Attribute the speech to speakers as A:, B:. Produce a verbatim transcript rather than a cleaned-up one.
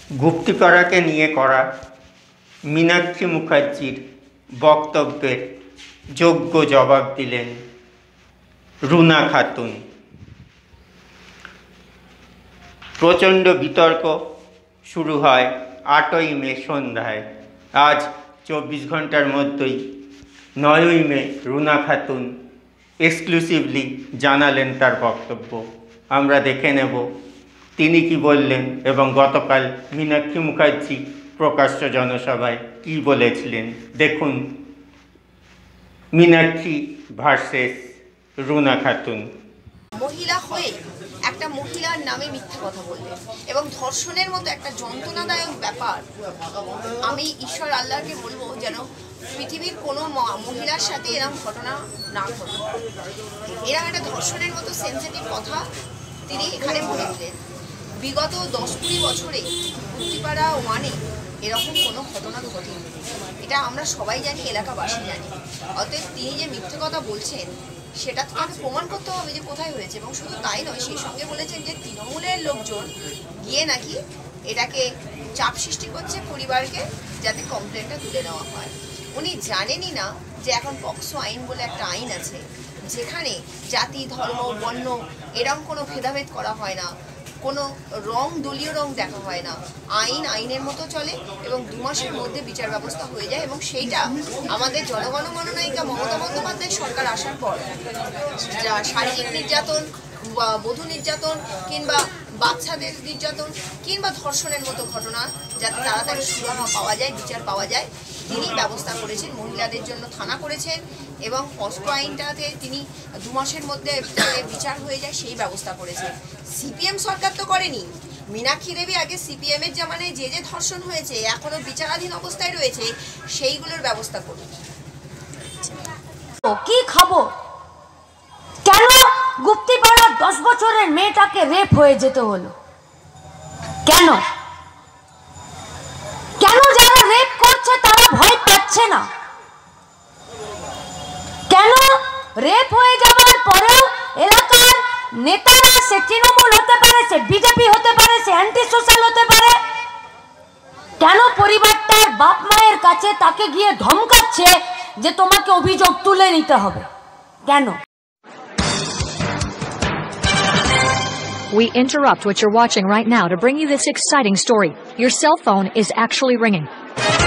A: গুপ্তিপাড়াকে নিয়ে করা মীনাক্ষী মুখার্জির বক্তব্যের যোগ্য জবাব দিলেন রুনা খাতুন। প্রচণ্ড বিতর্ক শুরু হয় আটই মে সন্ধ্যায়। আজ চব্বিশ ঘন্টার মধ্যেই নয়ই মে রুনা খাতুন এক্সক্লুসিভলি জানালেন তার বক্তব্য। আমরা দেখে নেব তিনি কি বললেন এবং গতকাল মীনাক্ষী মুখার্জি প্রকাশ্য জনসভায় কি বলেছিলেন। দেখুন মীনাক্ষী ভার্সেস রুনা খাতুন।
B: মহিলা হয়ে একটা মহিলার নামে মিথ্যা কথা বললেন এবং ধর্ষণের মতো একটা যন্ত্রণাদায়ক ব্যাপার। আমি ঈশ্বর আল্লাহকে বলবো যেন পৃথিবীর কোনো মহিলার সাথে এরকম ঘটনা না ঘটে। এরকম একটা ধর্ষণের মতো সেন্সিটিভ কথা তিনি এখানে বলে দিলেন। বিগত দশ কুড়ি বছরে গুপ্তিপাড়া ওয়ানে এরকম কোনো ঘটনা ঘটেনি, এটা আমরা সবাই জানি, এলাকাবাসী জানি। অতএব তিনি যে মিথ্যে কথা বলছেন সেটা তো তাকে প্রমাণ করতে হবে যে কোথায় হয়েছে। এবং শুধু তাই নয়, সেই সঙ্গে বলেছেন যে তৃণমূলের লোকজন গিয়ে নাকি এটাকে চাপ সৃষ্টি করছে পরিবারকে যাতে কমপ্লেনটা তুলে নেওয়া হয়। উনি জানেনই না যে এখন পক্সো আইন বলে একটা আইন আছে, যেখানে জাতি, ধর্ম, বর্ণ এরকম কোনো ভেদাভেদ করা হয় না, কোনো রং, দলীয় রং দেখা হয় না। আইন আইনের মতো চলে এবং দু মাসের মধ্যে বিচার ব্যবস্থা হয়ে যায়। এবং সেইটা আমাদের জনগণমননায়িকা মমতা বন্দ্যোপাধ্যায় সরকার আসার পর যা শারীরিক নির্যাতন, বধূ নির্যাতন কিংবা বাচ্চাদের নির্যাতন কিংবা ধর্ষণের মতো ঘটনা যাতে তাড়াতাড়ি সুরাহা পাওয়া যায়, বিচার পাওয়া যায়, তিনি ব্যবস্থা করেছেন। মহিলাদের জন্য থানা করেছেন এবং পস্কো আইনটাতে তিনি দু মাসের মধ্যে বিচার হয়ে যায় সেই ব্যবস্থা করেছেন। সিপিএম সরকার তো করেনি। মীনাক্ষী দেবী আগে সিপিএমের জামানায় যে যে ধর্ষণ হয়েছে এখনো বিচারাধীন অবস্থায় রয়েছে, সেইগুলোর ব্যবস্থা করুন।
C: কি খাবো? কেন গুপ্তিপাড়ার দশ বছরের মেয়েটাকে রেপ হয়ে যেতে হলো? কেন কেন যারা রেপ করছে তারা ভয় পাচ্ছে না? কেন রেপ হয়ে যাওয়ার পরেও এলাকার নেতারা, সে তৃণমূল হতে পারে, সে বিজেপি হতে পারে, সে অ্যান্টি সোশ্যাল হতে পারে, কেন পরিবারটার বাপ মায়ের কাছে তাকে গিয়ে ধমকাচ্ছে যে তোমাকে অভিযোগ তুলে নিতে হবে? কেন?
D: We interrupt what you're watching right now to bring you this exciting story. Your cell phone is actually ringing.